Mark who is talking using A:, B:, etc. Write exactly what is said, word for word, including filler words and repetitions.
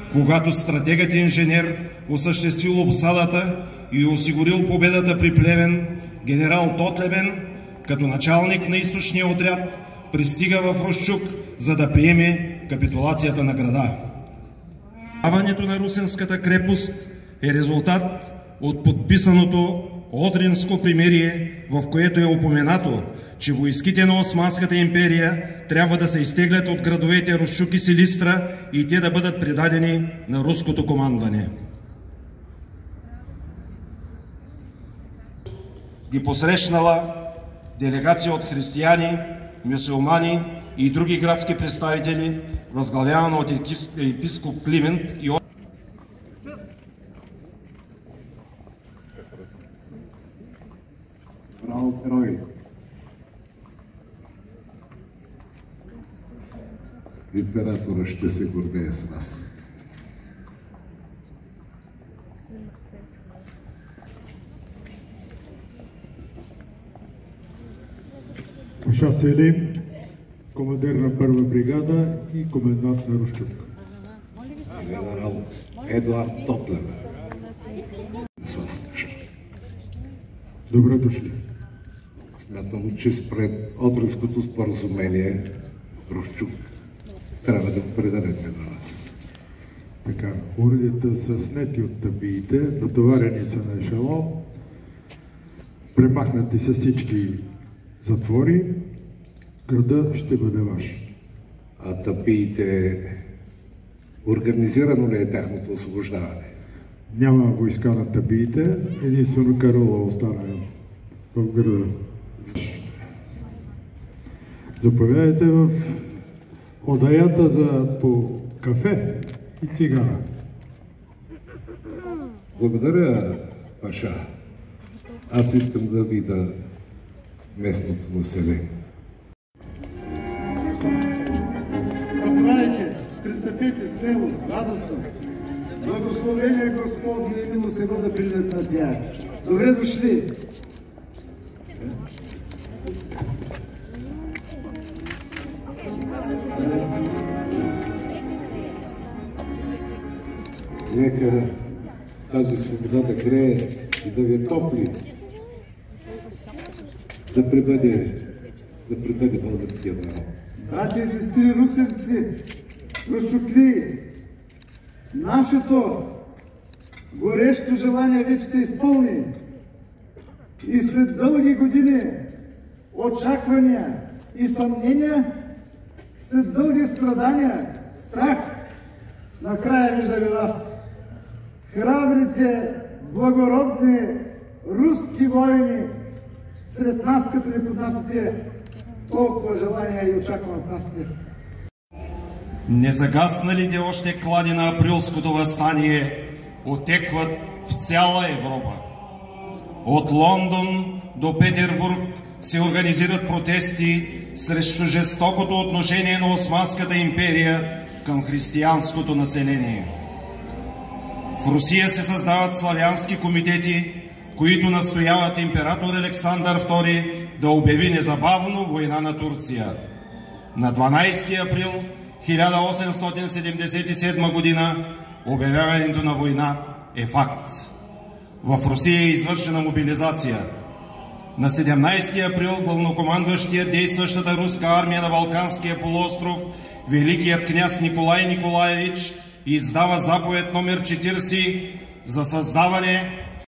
A: когато стратегът и инженер осъществил обсадата и осигурил победата при Плевен, генерал Тотлебен, като началник на източния отряд, пристига в Русчук, за да приеме капитулацията на града. Падането на Русенската крепост е резултат от подписаното Одринско примирие, в което е упоменато, че войските на Османската империя трябва да се изтеглят от градовете Русчук и Силистра и те да бъдат предадени на руското командване. Ги посрещнала делегация от християни, мюсюлмани и други градски представители, възглавявана от епископ Климент и от
B: Браво, герои! Императора ще се гордее с нас.
C: Паша Селим, командир на първа бригада и комендант на Русчук.
B: Генерал Едуард Тотлебен.
C: Добре дошли.
B: Смятам, че спред Одринското споразумение Русчук трябва да го предадете на нас.
C: Така, оръдията са снети от табиите, натоварени са на ешелон, премахнати са всички затвори, града ще бъде ваш.
B: А табиите, организирано ли е тяхното освобождаване?
C: Няма войска на табиите, единствено Карола остана в града. Заповядайте в одаята за по кафе и цигара.
B: Благодаря, Паша. Аз искам да видя местното население.
D: Заповядайте, пристъпете смело, радостно. Благословение Господне и милост Его да прилет на тях. Добре дошли!
B: Нека тази свобода да грее и да ви е топли, да пребъде, да пребъде българския народ.
D: Братя и сестри русенци, русчукли, нашето горещо желание вече се изпълни и след дълги години очаквания и съмнения, след дълги страдания, страх, накрая виждаме вас. Храбрите, благородни руски воини сред нас, като ни поднасяте толкова желания и очакваме от нас.
A: Незагасналите още клади на априлското въстание отекват в цяла Европа. От Лондон до Петербург се организират протести срещу жестокото отношение на Османската империя към християнското население. В Русия се създават славянски комитети, които настояват император Александър втори да обяви незабавно война на Турция. На дванадесети април хиляда осемстотин седемдесет и седма година обявяването на война е факт. В Русия е извършена мобилизация. На седемнадесети април главнокомандващият действащата руска армия на Балканския полуостров, великият княз Николай Николаевич, издава заповед номер четиридесет за създаване